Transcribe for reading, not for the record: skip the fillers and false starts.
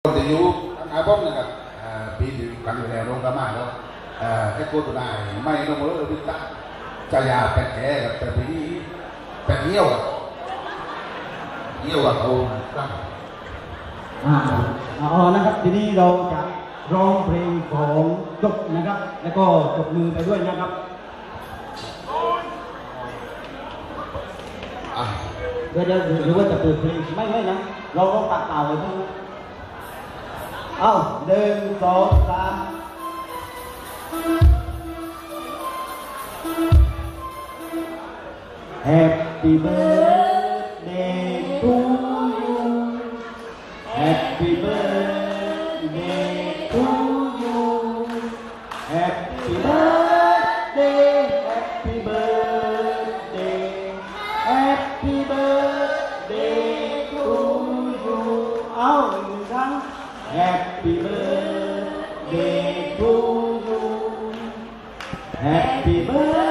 คนที่อยู่อาบอมนะครับปีที่กันอยู่ในโรงพยาบาลแล้วไอ้โคตรนายไม่ต้องมาเลิกพิจารณาจะยาเป็นแผลแต่ปีนี้เป็นเยี่ยวเขาตั้งนะครับทีนี้เราจะร้องเพลงของจบนะครับแล้วก็จบมือไปด้วยนะครับเดี๋ยวหรือว่าจะเปิดเพลงไม่นะเราต้องตัดเต่าเลยทั้งนั้น1 2 3 Happy birthday to you Happy birthday to you Happy birthday Happy birthday Happy birthday to you 1 ครั้ง Happy birthday to you Happy birthday